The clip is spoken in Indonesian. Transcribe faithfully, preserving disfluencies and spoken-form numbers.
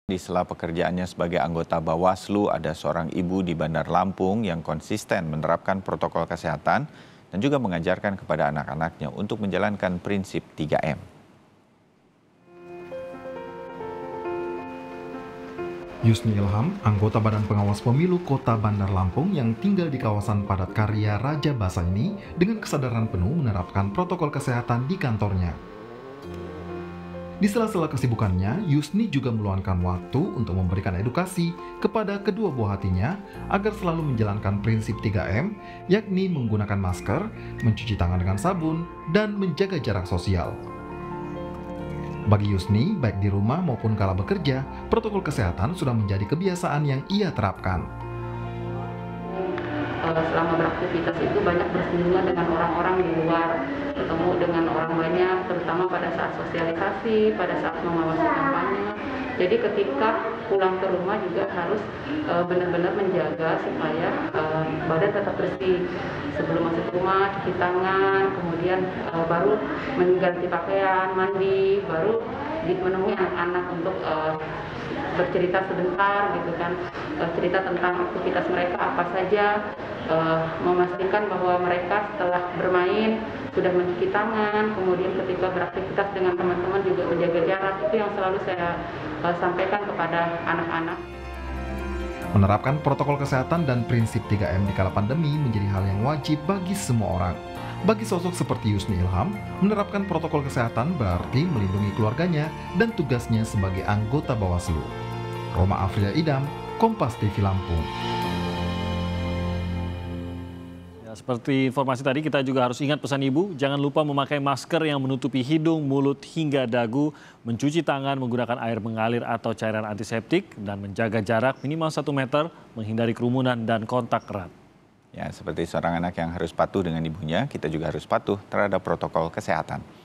Di sela pekerjaannya sebagai anggota Bawaslu, ada seorang ibu di Bandar Lampung yang konsisten menerapkan protokol kesehatan dan juga mengajarkan kepada anak-anaknya untuk menjalankan prinsip tiga M. Yusni Ilham, anggota Badan Pengawas Pemilu Kota Bandar Lampung yang tinggal di kawasan padat karya Raja Basa ini dengan kesadaran penuh menerapkan protokol kesehatan di kantornya. Di sela-sela kesibukannya, Yusni juga meluangkan waktu untuk memberikan edukasi kepada kedua buah hatinya agar selalu menjalankan prinsip tiga M, yakni menggunakan masker, mencuci tangan dengan sabun, dan menjaga jarak sosial. Bagi Yusni, baik di rumah maupun kala bekerja, protokol kesehatan sudah menjadi kebiasaan yang ia terapkan. Selama beraktivitas itu banyak bersinggungan dengan orang-orang di luar, ketemu dengan orang banyak, terutama pada saat sosialisasi, pada saat mengawasi kampanye. Jadi ketika pulang ke rumah juga harus uh, benar-benar menjaga supaya uh, badan tetap bersih. Sebelum masuk rumah, cuci tangan, kemudian uh, baru mengganti pakaian, mandi, baru menemui anak-anak untuk uh, bercerita sebentar gitu kan, uh, cerita tentang aktivitas mereka apa saja, uh, memastikan bahwa mereka setelah bermain sudah mencuci tangan, kemudian ketika beraktivitas dengan teman-teman juga menjaga jarak. Itu yang selalu saya uh, sampaikan kepada anak-anak. Menerapkan protokol kesehatan dan prinsip tiga M di kala pandemi menjadi hal yang wajib bagi semua orang. Bagi sosok seperti Yusni Ilham, menerapkan protokol kesehatan berarti melindungi keluarganya dan tugasnya sebagai anggota Bawaslu. Roma Afrilia Idam, Kompas T V Lampung. Ya, seperti informasi tadi, kita juga harus ingat pesan Ibu, jangan lupa memakai masker yang menutupi hidung, mulut, hingga dagu, mencuci tangan menggunakan air mengalir atau cairan antiseptik, dan menjaga jarak minimal satu meter, menghindari kerumunan dan kontak erat. Ya, seperti seorang anak yang harus patuh dengan ibunya, kita juga harus patuh terhadap protokol kesehatan.